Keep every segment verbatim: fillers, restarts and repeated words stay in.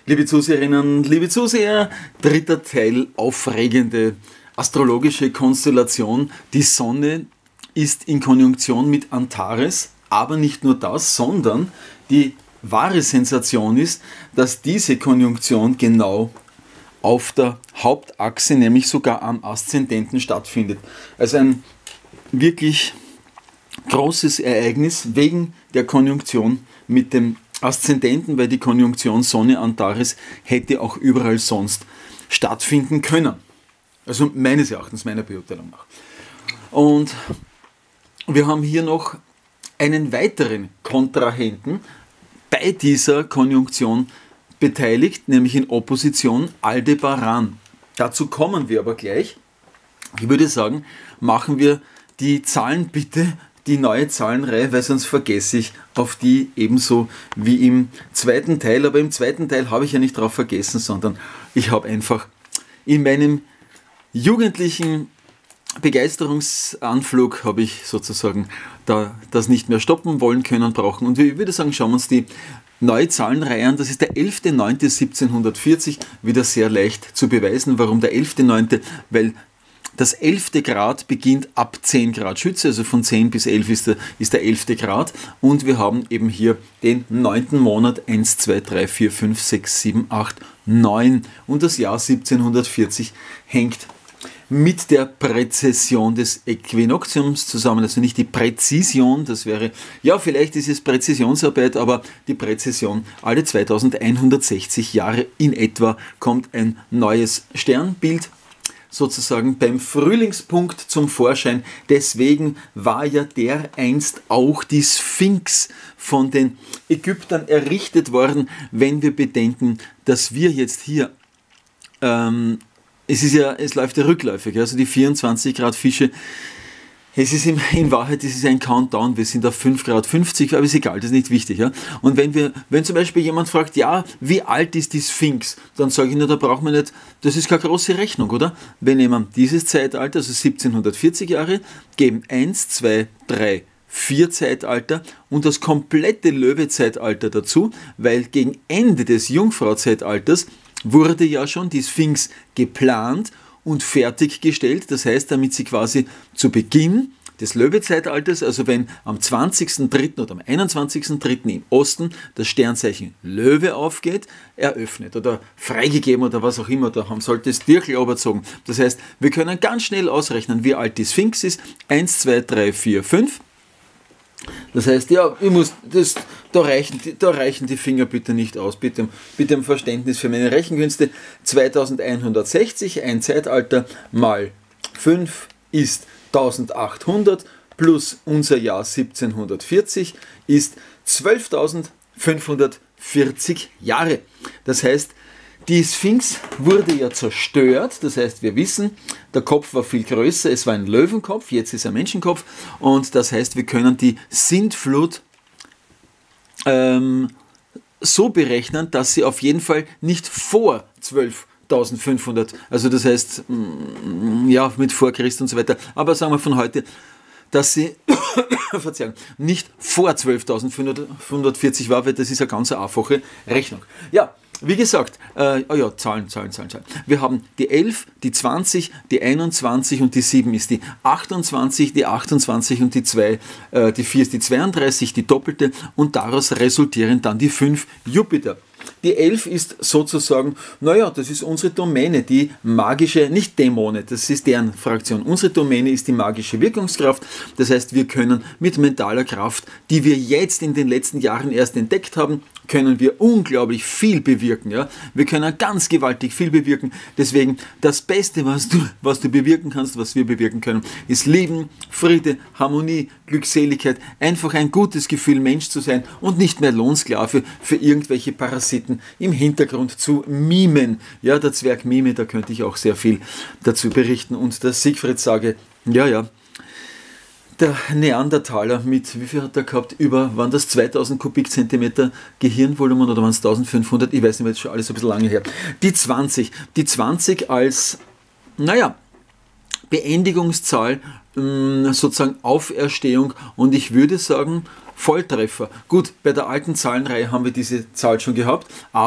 Liebe Zuseherinnen, liebe Zuseher, dritter Teil, aufregende astrologische Konstellation. Die Sonne ist in Konjunktion mit Antares, aber nicht nur das, sondern die wahre Sensation ist, dass diese Konjunktion genau auf der Hauptachse, nämlich sogar am Aszendenten stattfindet. Also ein wirklich großes Ereignis wegen der Konjunktion mit dem Aszendenten, weil die Konjunktion Sonne-Antares hätte auch überall sonst stattfinden können. Also meines Erachtens, meiner Beurteilung nach. Und wir haben hier noch einen weiteren Kontrahenten bei dieser Konjunktion beteiligt, nämlich in Opposition Aldebaran. Dazu kommen wir aber gleich. Ich würde sagen, machen wir die Zahlen bitte, die neue Zahlenreihe, weil sonst vergesse ich auf die ebenso wie im zweiten Teil. Aber im zweiten Teil habe ich ja nicht drauf vergessen, sondern ich habe einfach in meinem jugendlichen Begeisterungsanflug habe ich sozusagen da das nicht mehr stoppen wollen können, brauchen. Und ich würde sagen, schauen wir uns die neue Zahlenreihe an. Das ist der elfter neunter siebzehnhundertvierzig, wieder sehr leicht zu beweisen. Warum der elfter neunter? Weil das elfte Grad beginnt ab zehn Grad Schütze, also von zehn bis elf ist der, ist der elfte Grad. Und wir haben eben hier den neunten Monat, eins, zwei, drei, vier, fünf, sechs, sieben, acht, neun. Und das Jahr siebzehnhundertvierzig hängt mit der Präzession des Äquinoktiums zusammen, also nicht die Präzision, das wäre, ja vielleicht ist es Präzisionsarbeit, aber die Präzision, alle zweitausendeinhundertsechzig Jahre in etwa kommt ein neues Sternbild sozusagen beim Frühlingspunkt zum Vorschein. Deswegen war ja der einst auch die Sphinx von den Ägyptern errichtet worden, wenn wir bedenken, dass wir jetzt hier ähm, Es ist ja, es läuft ja rückläufig, also die vierundzwanzig Grad Fische, es ist in, in Wahrheit, es ist ein Countdown, wir sind auf fünf Grad fünfzig, aber ist egal, das ist nicht wichtig. Ja? Und wenn wir, wenn zum Beispiel jemand fragt, ja, wie alt ist die Sphinx, dann sage ich, na, da braucht man nicht, das ist keine große Rechnung, oder? Wir nehmen dieses Zeitalter, also siebzehnhundertvierzig Jahre, geben eins, zwei, drei, vier Zeitalter und das komplette Löwe-Zeitalter dazu, weil gegen Ende des Jungfrau-Zeitalters wurde ja schon die Sphinx geplant und fertiggestellt. Das heißt, damit sie quasi zu Beginn des Löwe-Zeitalters, also wenn am zwanzigsten dritten oder am einundzwanzigsten dritten im Osten das Sternzeichen Löwe aufgeht, eröffnet oder freigegeben oder was auch immer, da haben sollte es Dirkel überzogen. Das heißt, wir können ganz schnell ausrechnen, wie alt die Sphinx ist. eins, zwei, drei, vier, fünf. Das heißt, ja, ich muss, das, da, reichen, da reichen die Finger bitte nicht aus, bitte, bitte um Verständnis für meine Rechenkünste. zweitausendeinhundertsechzig, ein Zeitalter, mal fünf ist eintausendachthundert, plus unser Jahr siebzehnhundertvierzig ist zwölftausendfünfhundertvierzig Jahre. Das heißt, die Sphinx wurde ja zerstört, das heißt, wir wissen, der Kopf war viel größer, es war ein Löwenkopf, jetzt ist er ein Menschenkopf und das heißt, wir können die Sintflut ähm, so berechnen, dass sie auf jeden Fall nicht vor zwölftausendfünfhundert, also das heißt, ja, mit vor Christus und so weiter, aber sagen wir von heute, dass sie Verzeihung, nicht vor zwölftausendfünfhundertvierzig war, weil das ist eine ganz einfache Rechnung. Ja, wie gesagt, äh, oh ja, Zahlen, Zahlen, Zahlen, Zahlen. Wir haben die elf, die zwanzig, die einundzwanzig und die sieben ist die achtundzwanzig, die achtundzwanzig und die zwei, äh, die vier ist die zweiunddreißig, die doppelte und daraus resultieren dann die fünf Jupiter. Die elf ist sozusagen, naja, das ist unsere Domäne, die magische, nicht Dämone, das ist deren Fraktion. Unsere Domäne ist die magische Wirkungskraft. Das heißt, wir können mit mentaler Kraft, die wir jetzt in den letzten Jahren erst entdeckt haben, können wir unglaublich viel bewirken. Ja? Wir können ganz gewaltig viel bewirken. Deswegen das Beste, was du, was du bewirken kannst, was wir bewirken können, ist Leben, Friede, Harmonie, Glückseligkeit, einfach ein gutes Gefühl, Mensch zu sein und nicht mehr Lohnsklave für irgendwelche Parasiten im Hintergrund zu mimen. Ja, der Zwerg Mime, da könnte ich auch sehr viel dazu berichten. Und der Siegfried sage, ja, ja, der Neandertaler mit, wie viel hat er gehabt, über, waren das zweitausend Kubikzentimeter Gehirnvolumen oder waren es eintausendfünfhundert, ich weiß nicht mehr, jetzt schon alles ein bisschen lange her. Die zwanzig, die zwanzig als, naja, Beendigungszahl, sozusagen Auferstehung und ich würde sagen Volltreffer. Gut, bei der alten Zahlenreihe haben wir diese Zahl schon gehabt, aber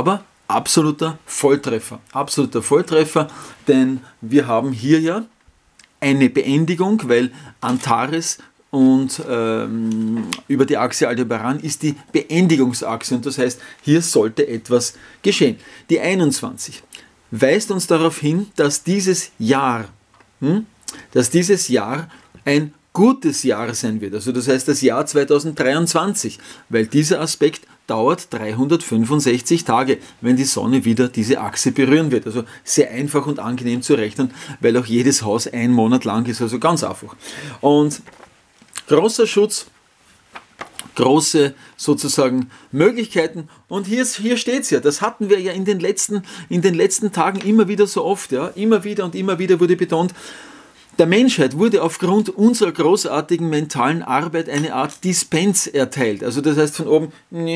absoluter Volltreffer. Absoluter Volltreffer, denn wir haben hier ja eine Beendigung, weil Antares und ähm, über die Achse Aldebaran ist die Beendigungsachse und das heißt, hier sollte etwas geschehen. Die einundzwanzig weist uns darauf hin, dass dieses Jahr, hm, dass dieses Jahr ein gutes Jahr sein wird. Also das heißt das Jahr zweitausenddreiundzwanzig, weil dieser Aspekt dauert dreihundertfünfundsechzig Tage, wenn die Sonne wieder diese Achse berühren wird. Also sehr einfach und angenehm zu rechnen, weil auch jedes Haus ein Monat lang ist, also ganz einfach. Und großer Schutz, große sozusagen Möglichkeiten und hier, hier steht es ja, das hatten wir ja in den, letzten, in den letzten Tagen immer wieder so oft, ja, immer wieder und immer wieder wurde betont, der Menschheit wurde aufgrund unserer großartigen mentalen Arbeit eine Art Dispens erteilt. Also das heißt von oben,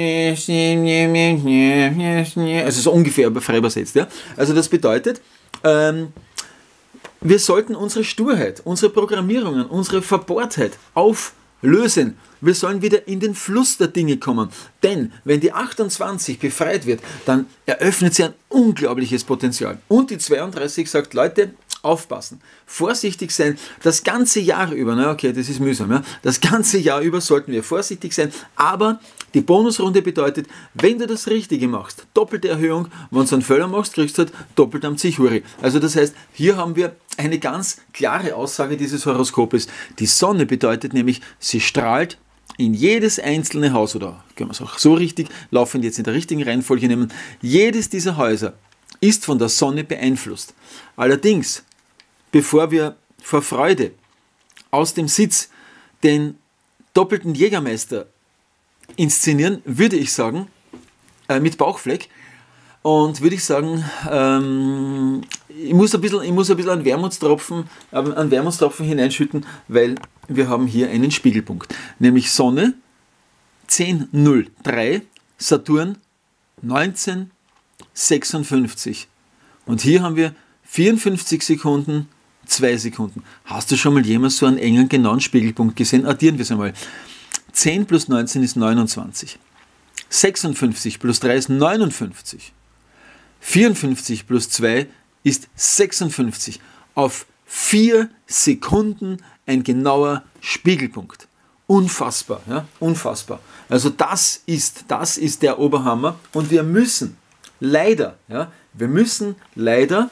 also so ungefähr frei übersetzt. Ja? Also das bedeutet, ähm, wir sollten unsere Sturheit, unsere Programmierungen, unsere Verbohrtheit auflösen. Wir sollen wieder in den Fluss der Dinge kommen. Denn wenn die achtundzwanzig befreit wird, dann eröffnet sie ein unglaubliches Potenzial. Und die zweiunddreißig sagt, Leute, aufpassen, vorsichtig sein, das ganze Jahr über, na okay, das ist mühsam, ja? Das ganze Jahr über sollten wir vorsichtig sein, aber die Bonusrunde bedeutet, wenn du das Richtige machst, doppelte Erhöhung, wenn du einen Fehler machst, kriegst du halt doppelt am Zichuri. Also das heißt, hier haben wir eine ganz klare Aussage dieses Horoskopes. Die Sonne bedeutet nämlich, sie strahlt in jedes einzelne Haus, oder können wir es auch so richtig, laufend jetzt in der richtigen Reihenfolge nehmen, jedes dieser Häuser ist von der Sonne beeinflusst. Allerdings, bevor wir vor Freude aus dem Sitz den doppelten Jägermeister inszenieren, würde ich sagen, äh, mit Bauchfleck, und würde ich sagen, ähm, ich muss ein bisschen, ich muss ein bisschen einen Wermutstropfen, äh, einen Wermutstropfen hineinschütten, weil wir haben hier einen Spiegelpunkt, nämlich Sonne zehn null drei, Saturn neunzehn sechsundfünfzig. Und hier haben wir vierundfünfzig Sekunden, zwei Sekunden. Hast du schon mal jemals so einen engen, genauen Spiegelpunkt gesehen? Addieren wir es einmal. zehn plus neunzehn ist neunundzwanzig. sechsundfünfzig plus drei ist neunundfünfzig. vierundfünfzig plus zwei ist sechsundfünfzig. Auf vier Sekunden ein genauer Spiegelpunkt. Unfassbar, ja? Unfassbar. Also das ist, das ist der Oberhammer und wir müssen leider, ja, wir müssen leider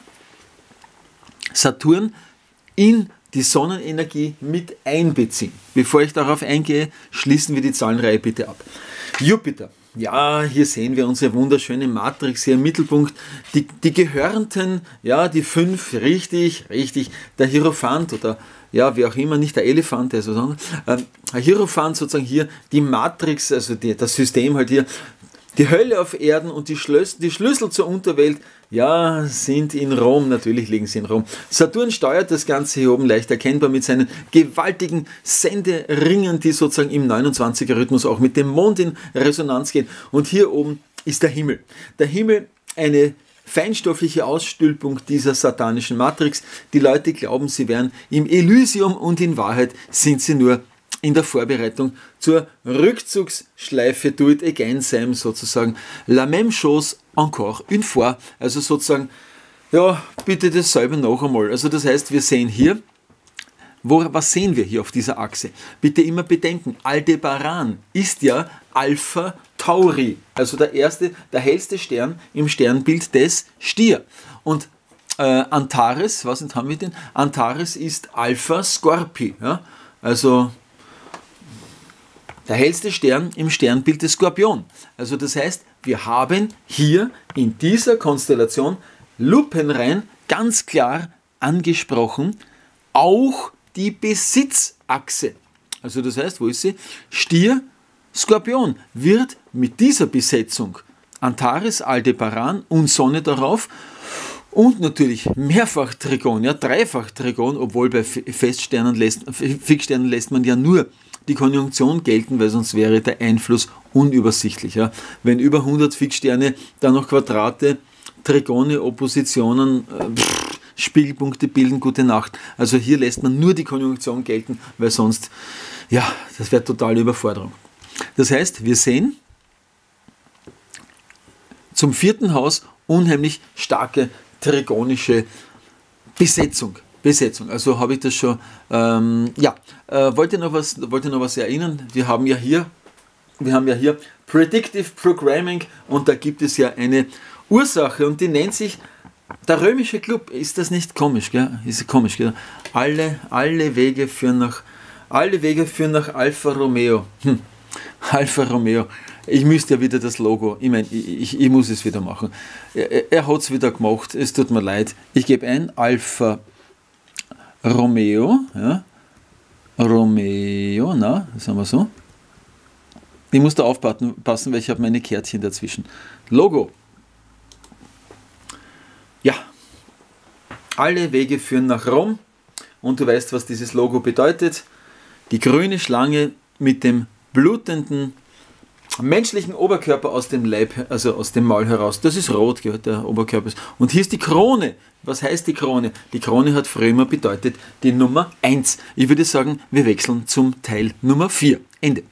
Saturn in die Sonnenenergie mit einbeziehen. Bevor ich darauf eingehe, schließen wir die Zahlenreihe bitte ab. Jupiter. Ja, hier sehen wir unsere wunderschöne Matrix hier im Mittelpunkt. Die, die Gehörnten, ja, die fünf, richtig, richtig. Der Hierophant oder ja, wie auch immer, nicht der Elefant, der sozusagen, äh, der Hierophant sozusagen hier, die Matrix, also die, das System halt hier, die Hölle auf Erden und die Schlüssel, die Schlüssel zur Unterwelt, ja, sind in Rom, natürlich liegen sie in Rom. Saturn steuert das Ganze hier oben leicht erkennbar mit seinen gewaltigen Senderingen, die sozusagen im neunundzwanziger Rhythmus auch mit dem Mond in Resonanz gehen. Und hier oben ist der Himmel. Der Himmel, eine feinstoffliche Ausstülpung dieser satanischen Matrix. Die Leute glauben, sie wären im Elysium und in Wahrheit sind sie nur in der Vorbereitung zur Rückzugsschleife Do It Again Sam sozusagen. La même chose encore une fois. Also sozusagen, ja, bitte dasselbe noch einmal. Also das heißt, wir sehen hier, wo, was sehen wir hier auf dieser Achse? Bitte immer bedenken, Aldebaran ist ja Alpha Tauri, also der erste, der hellste Stern im Sternbild des Stier. Und äh, Antares, was haben wir denn? Antares ist Alpha Scorpii, ja? Also der hellste Stern im Sternbild des Skorpion. Also das heißt, wir haben hier in dieser Konstellation lupenrein ganz klar angesprochen, auch die Besitzachse. Also das heißt, wo ist sie? Stier, Skorpion wird mit dieser Besetzung Antares, Aldebaran und Sonne darauf und natürlich mehrfach Trigon, ja dreifach Trigon, obwohl bei Feststernen lässt, Fixsternen lässt man ja nur die Konjunktion gelten, weil sonst wäre der Einfluss unübersichtlich. Ja. Wenn über hundert Fixsterne dann noch Quadrate, Trigone, Oppositionen, äh, pff, Spiegelpunkte bilden, gute Nacht. Also hier lässt man nur die Konjunktion gelten, weil sonst, ja, das wäre totale Überforderung. Das heißt, wir sehen zum vierten Haus unheimlich starke trigonische Besetzung. Besetzung. Also habe ich das schon, ähm, ja, äh, wollte noch was, wollte noch was erinnern. Wir haben ja hier, wir haben ja hier Predictive Programming und da gibt es ja eine Ursache und die nennt sich der Römische Club. Ist das nicht komisch, gell? Ist komisch, gell? Alle, alle Wege führen nach, alle Wege führen nach Alfa Romeo. Hm. Alfa Romeo. Ich müsste ja wieder das Logo, ich meine, ich, ich, ich muss es wieder machen. Er, er hat es wieder gemacht, es tut mir leid. Ich gebe ein Alfa Romeo, ja, Romeo, na, sagen wir so. Ich muss da aufpassen, weil ich habe meine Kärtchen dazwischen. Logo. Ja, alle Wege führen nach Rom und du weißt, was dieses Logo bedeutet. Die grüne Schlange mit dem blutenden menschlichen Oberkörper aus dem Leib, also aus dem Maul heraus. Das ist rot, gell, der Oberkörper. Und hier ist die Krone. Was heißt die Krone? Die Krone hat früher immer bedeutet die Nummer eins. Ich würde sagen, wir wechseln zum Teil Nummer vier. Ende.